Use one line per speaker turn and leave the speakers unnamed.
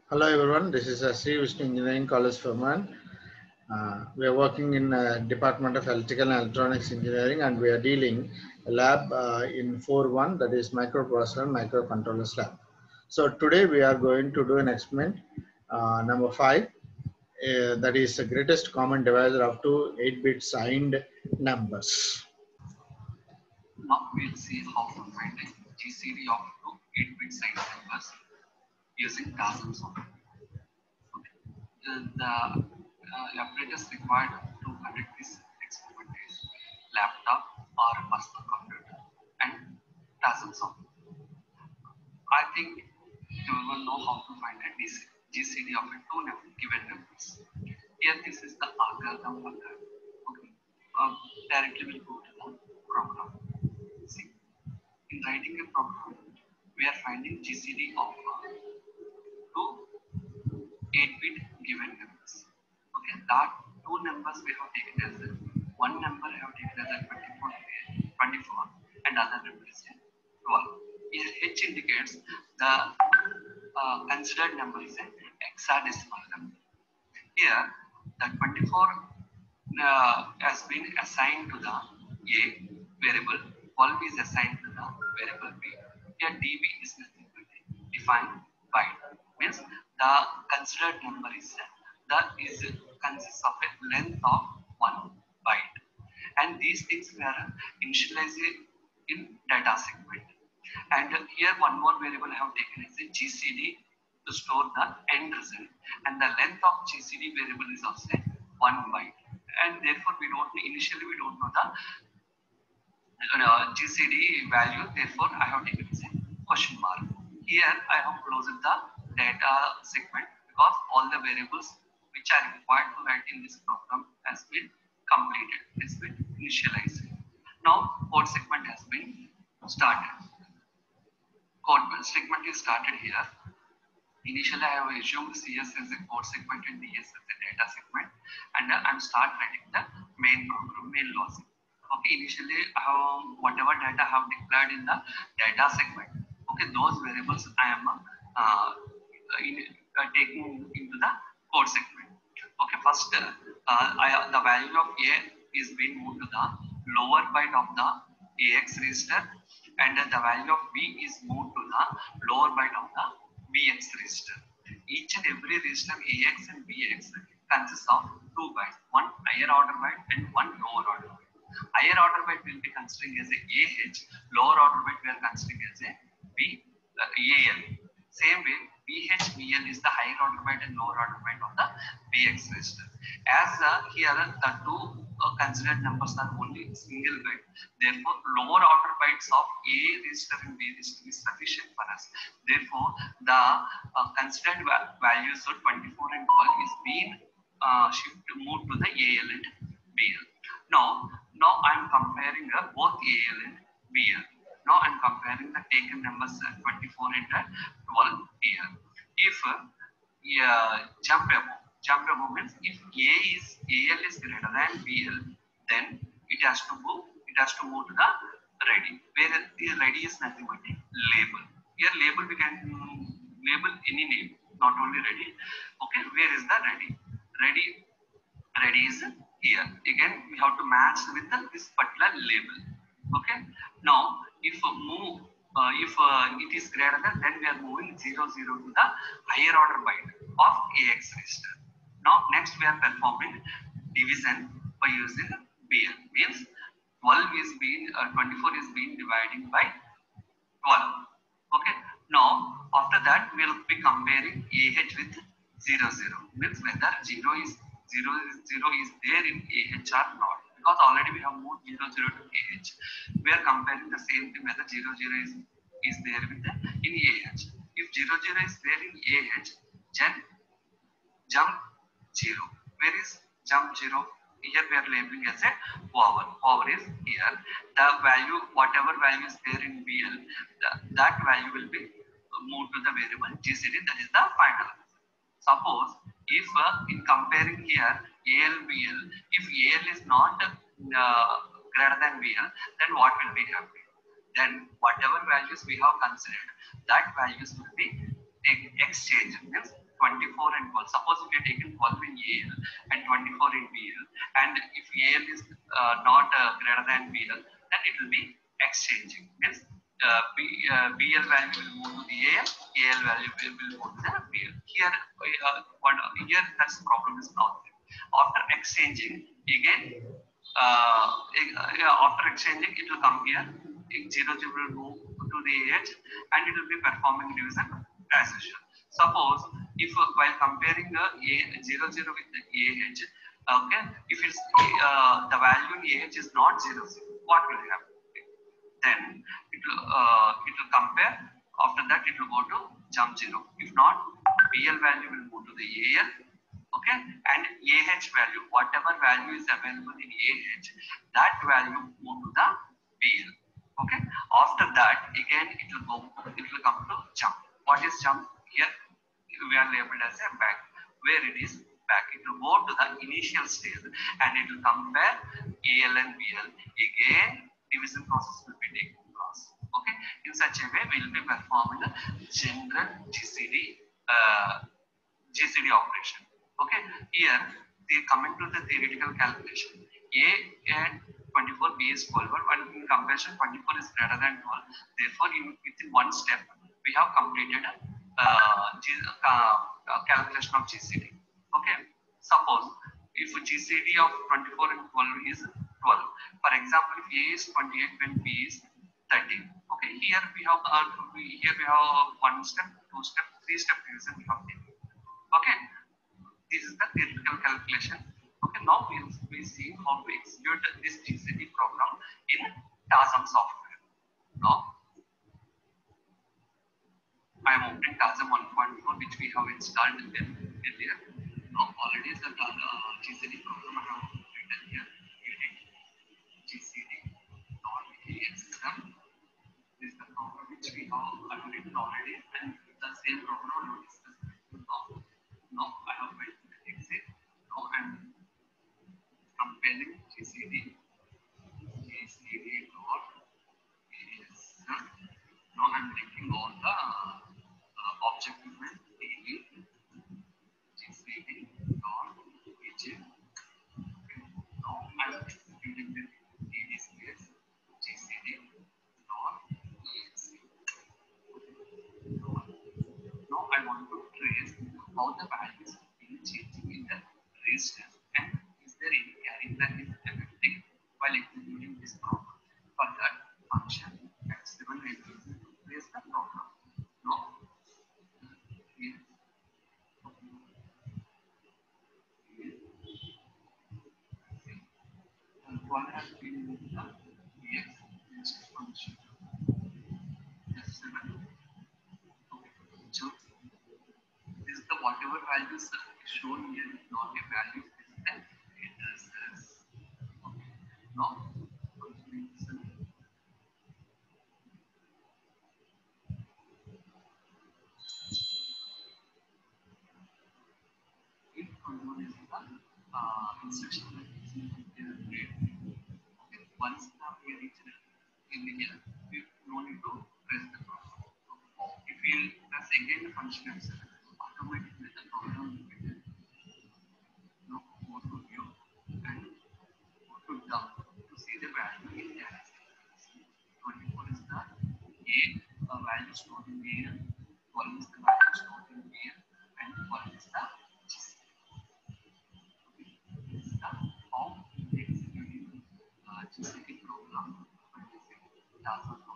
Hello everyone, this is Sri Vishnu Engineering College Ferman. We are working in Department of Electrical and Electronics Engineering, and we are dealing a lab in 4.1, that is microprocessor and microcontrollers lab. So today we are going to do an experiment number 5, that is the greatest common divisor of two 8-bit signed numbers.
Now we'll see how to find a GCD of two 8-bit signed numbers using Tassel software. The apparatus required to conduct this experiment is laptop or a personal computer and Tassel software. I think you will know how to find a GCD of a two given numbers. Here this is the algorithm for that. Okay. Directly we'll go to the program. See, in writing a program, we are finding GCD of two 8-bit given numbers. Okay, that two numbers we have taken as one number I have taken as a 24, and other number is 12. Here H indicates the considered number is a hexadecimal number. Here the 24 has been assigned to the A variable, 12 is assigned to the variable B. Here dB is nothing but defined byte, means the considered number is consists of a length of 1 byte, and these things were initialized in data segment. And here one more variable I have taken is a GCD to store the end result, and the length of GCD variable is also 1 byte, and therefore initially we don't know the GCD value, therefore I have taken as a question mark. Here I have closed the data segment because all the variables which are required to write in this program has been completed, has been initialized. Now code segment has been started. Code segment is started here. Initially I have assumed CS as a code segment and DS as a data segment, and I'm start writing the main program, main logic. Okay, initially whatever data I have declared in the data segment, okay, those variables I am taking into the code segment. Okay, first the value of A is being moved to the lower byte of the AX register, and the value of B is moved to the lower byte of the BX register. Each and every register AX and BX consists of 2 bytes, one higher order byte and one lower order byte. Higher order byte will be considering as a AH, lower order byte we are considering as a AL. Same way, BH, BL is the higher order byte and lower order byte of the BX register. As here the two considered numbers are only single byte, therefore lower order bytes of A register and B register is sufficient for us. Therefore, the considered values of 24 and 12 is being moved to the AL and BL. Now I am comparing both AL and BL. Now I am comparing the taken numbers 24 and 12 here. If jump above means if AL is greater than BL, then it has to move to the ready, where the ready is nothing but a label. Here label we can label any name, not only ready. Okay, where is the ready? Ready is here. Again we have to match with this particular label. Okay, now if it is greater than, then we are moving 0 0 to the higher order byte of AX register. Now next we are performing division by using BL, means 12 is being 24 is being divided by 12. Okay, now after that we will be comparing AH with 0 0, means whether 0 is there in AH or not, because already we have moved 0 0 to AH. We are comparing the same thing whether 0 0 is there with in AH. If 0 0 is there in AH, then jump 0. Where is jump 0? Here we are labeling as a power. Power is here. The value, whatever value is there in BL, that value will be moved to the variable GCD. That is the final. Suppose if in comparing here AL BL, if AL is not greater than BL, then what will be happening? Then whatever values we have considered, that values will be exchanged. Means 24 and 12. Suppose if you are taking 12 in AL and 24 in BL, and if AL is not greater than BL, then it will be exchanging. Means BL value will move to the AL value will move to the BL. Here, here that problem is not there. After exchanging, again, after exchanging, it will come here. 0 will move to the AH and it will be performing division as usual. Suppose if while comparing the 0 with the AH, okay, if it's the value in AH is not 0 what will happen? Then it will compare. After that, it will go to jump 0. If not, BL value will move to the AL. Okay, and AH value, whatever value is available in AH, that value move to the BL. Okay, after that, again it will come to jump. What is jump? Here we are labeled as a back. Where it is back, it will go to the initial stage and it will compare AL and BL. Again, division process will be taken place. Okay, in such a way, we will be performing the general GCD operation. Okay, here they coming to the theoretical calculation. A and 24, B is 12, and in comparison 24 is greater than 12. Therefore, within one step, we have completed calculation of GCD. Okay, suppose if GCD of 24 and 12 is 12. For example, if A is 28 when B is 13. Okay, here we have one step, two step, three step division we have taken. Okay, this is the theoretical calculation. Okay, now we will see how to execute this GCD program in TASM software. Now, I am opening TASM 1.4, which we have installed earlier. Now, already the GCD program I have written here. Edit GCD.axm. This is the program which we have written already, and the same program we discussed. Now I have went to the exit. Now I'm comparing GCD dot ASM. Now I'm taking all the object element DB GCD dot AJ. Now I'm executing the DB space GCD dot ASM. Now I want to trace how the values are being changing in the register and is there any carry flag is affecting while executing this program. For that function X7 will replace the program. Now here one has been with the EX function X7. So this is the whatever values shown here is not a value, this is the addresses. Okay. Now, if control is the instruction that is okay. Once we reach in here, we no need to press the program. If we press again the function itself, automatically the program will be there. Now go to view and go to down to see the value in there. 24 is the A value stored in here, 12 is the value stored in here, and 1 is the this is the how executing GCD program.